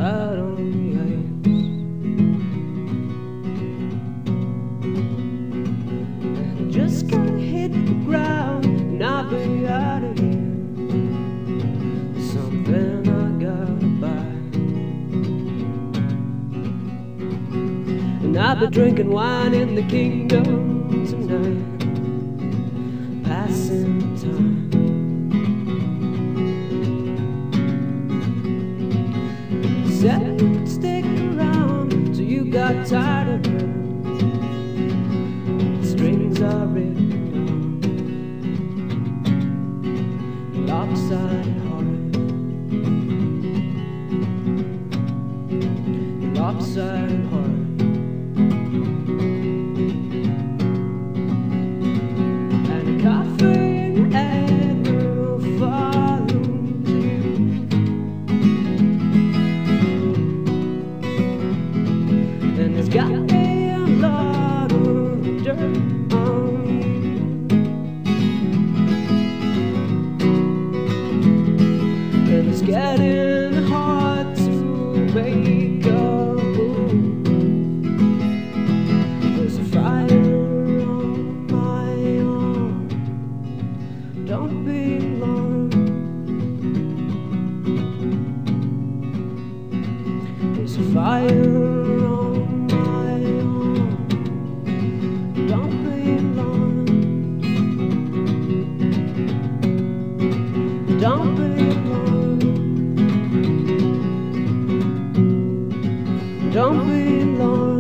out on the ice. And I just gotta hit the ground and I'll be out of here. There's something I gotta buy. And I'll be drinking wine in the kingdom tonight, passing time. Said you'd stick around till you got tired of her. The strings are written down, your lopsided heart, your lopsided heart. And a coffee in your admiral follows you. And it's got a lot of dirt on you. And it's getting hard to make a move. There's a fire on my arm, don't be alarmed. There's a fire on my arm, don't be alarmed. Don't be alarmed. Don't be alarmed.